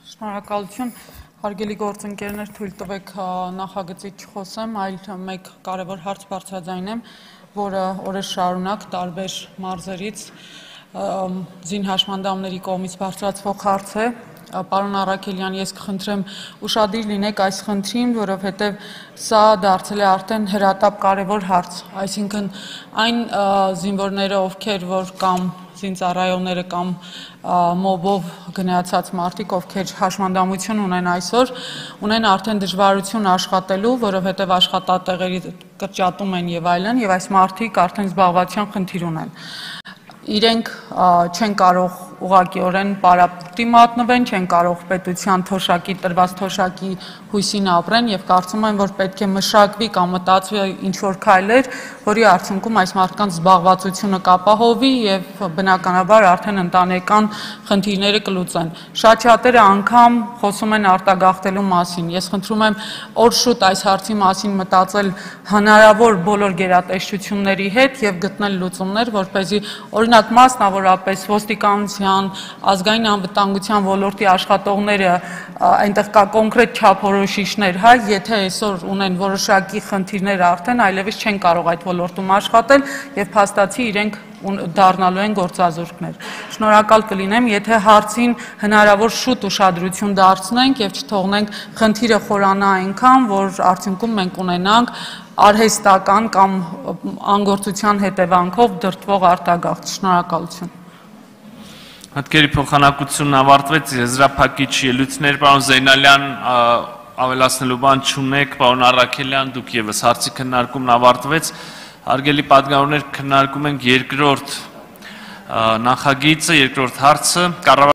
Շնորհակալություն, հարգելի գործընկերներ, թույլ տվեք նախագծից չխոսեմ, այլ մեկ կարևոր հարց բարձրաձայնեմ, որը օրեր շարունակ տարբեր մարզերից զինհաշմանդամների կողմից բարձրացվող հարց է։ Պարոն Առաքելյան, ես կխնդրեմ ուշադիր լինեք այս խնդրին, որովհետև սա դարձել է արդեն հրատապ կարևոր հարց, այսինքն այն զինվորները, ովքեր որ կամ զինծառայողները կամ մոբով գնացած մարդիկ, ովքեր հաշմանդամություն ունեն այսօր, ունեն արդեն դժվարություն աշխատելու, որովհետև աշխատատեղերի կրճատում են եւ այլն, եւ այս մարդիկ արդեն զբաղվածության խնդիր ունեն։ Իրենք չեն կարող ուղղակիորեն պարապտի մատնվեն, չեն կարող պետության թոշակի տրված թոշակի հույսին ապրեն եւ կարծում եմ, որ պետք է մշակվի կամ մտածվի ինչ-որ քայլեր, որի արդյունքում այս մարդկանց զբաղվածությունը կապահովի եւ բնականաբար արդեն ընտանեկան խնդիրները կլուծեն։ Շատ շատերը անգամ խոսում են արտագաղթելու մասին։ Ես խնդրում եմ օր շուտ այս հարցի մասին մտածել հնարավոր բոլոր գերատեսչությունների հետ եւ գտնել լուծումներ, որպեսզի օրինակ մասնավորապես ոստիկանության, ազգային անվտանգության ոլորտի աշխատողները այնտեղ կա կոնկրետ չափորոշիչներ, հա, եթե այսօր ունեն որոշակի խնդիրներ արդեն այլևս չեն կարող այդ ոլորտում աշխատել եւ փաստացի իրենք դառնալու են գործազուրկներ։ Շնորհակալ կլինեմ, եթե հարցին հնարավոր շուտ ուշադրություն դարձնենք եւ չթողնենք խնդիրը խորանա այնքան, որ արդյունքում մենք ունենանք արհեստական կամ անգործության հետևանքով դրդվող արտագաղթ։ Շնորհակալություն։ Հատկերի փոխանակությունն ավարտվեց, եզրափակիչ ելույթներ, պարոն Զեյնալյան, ավելացնելու բան չունեք, պարոն Առաքելյան, դուք եւս հարցի քննարկումն ավարտվեց, հարգելի պատգամավորներ, քննարկում ենք երկրորդ նախագիծը, երկրորդ հարցը,